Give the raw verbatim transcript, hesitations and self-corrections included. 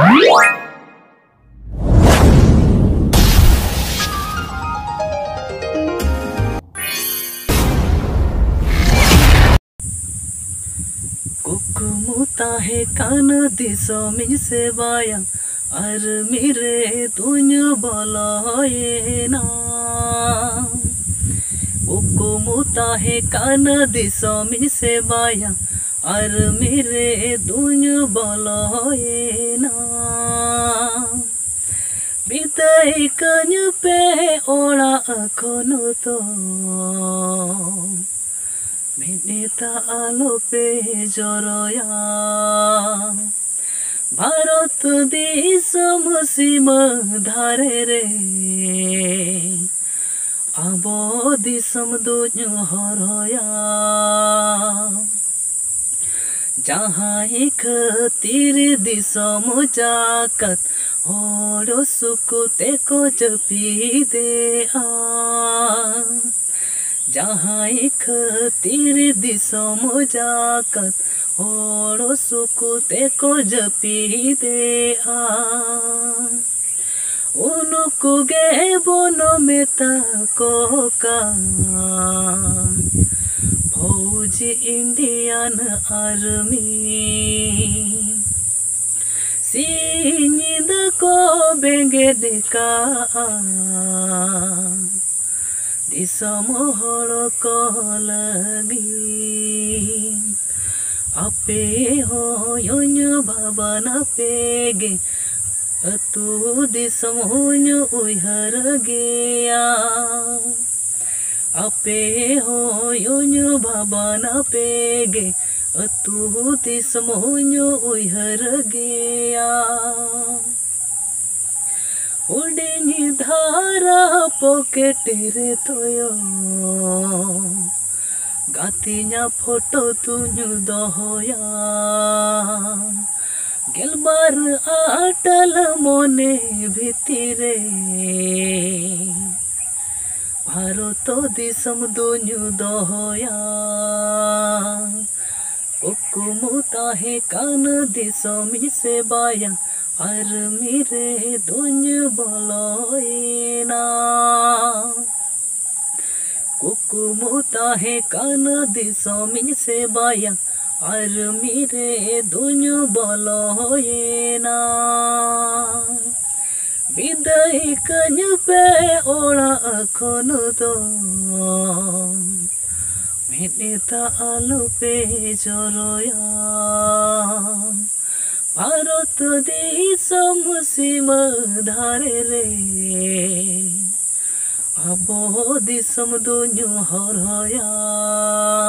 Kukumuta he kana disomi sebaya armire tunyu boloye na. Kukumuta he kana disomi sebaya armire tunyu boloye na. Bitai kanyu pe ola akono to. Meneta alope joroya Bharat disam sima dhare re Abo disam dunyo horoya Jahan khatir disam jakat Horo suku teko japi de a Jahan khatir disam jakat horo suku teko japi de a Unuku ge bono meta koka Fauji Indian Army Sinida ko benge deka Disam horo ko lagi Ape ho yonyo bhabana pege Atu disam honyo uihar geya Ape ho yonyo bhabana pege Atu disam honyo uihar geya Udeni dhara pocket re toyo Gatinya photo tunyu dohoya Gelbar atal mone bhitire Bharoto disam dunyu dohoya Kukumuta he kana disomi sebaya Armire dunyu boloye na Kukumuta he kana disomi sebaya Armire dunyu boloye na Bidai kanyu pe ola akono to Meneta alope joroya Bharat disam sima dhare re Abo disam dunyu horoya